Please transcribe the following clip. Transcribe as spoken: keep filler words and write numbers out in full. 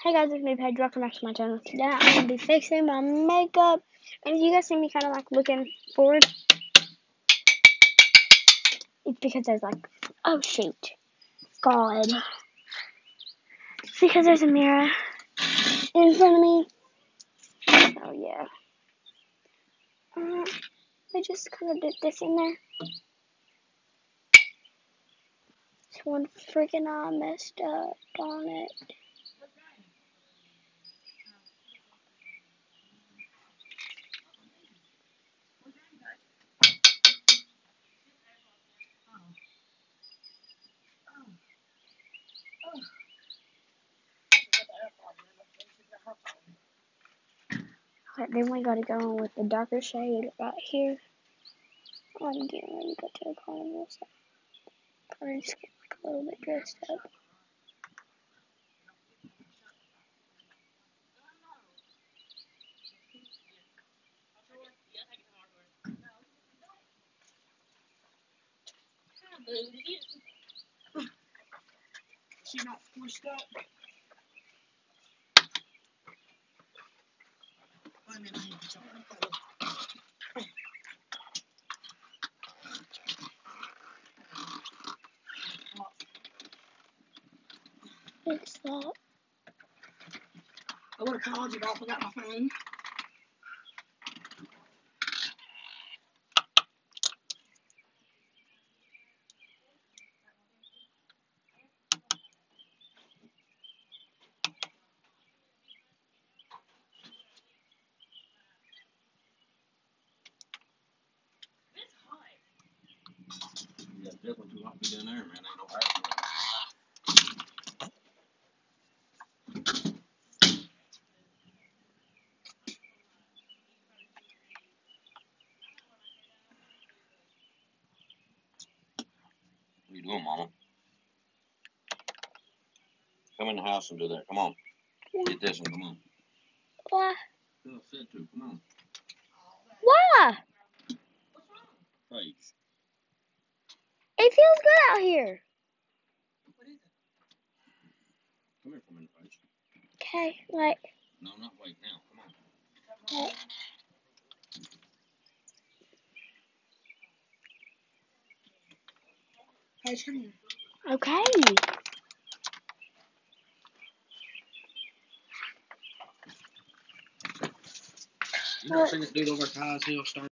Hey guys, it's me, Paige. Welcome back to my channel. Today I'm going to be fixing my makeup. And if you guys see me kind of like looking forward, it's because there's like, oh shoot, God. It's because there's a mirror in front of me. Oh yeah. Uh, I just kind of did this in there. This one freaking eye messed up, darn it. Okay, then we gotta go on with the darker shade right here. I'm getting ready to go to the carnival, so I'm just getting like a little bit dressed up. She not squished up. I mean, I need to tell her. Fix that. I would have called you, but I forgot my phone. Yeah, definitely too hot to be down there, man. Ain't no air. What are you doing, Mama? Come in the house and do that. Come on. Get this one. Come on. Why? Go said to. Come on. Why? Paige. It feels good out here. What is it? Come here for a minute, Paige. Okay, like. No, not wait now. Come on. Like. Paige, come here. Okay. You ever seen this dude over at Ty's Hill start